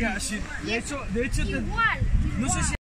sea, sí, de hecho, Igual. no sé si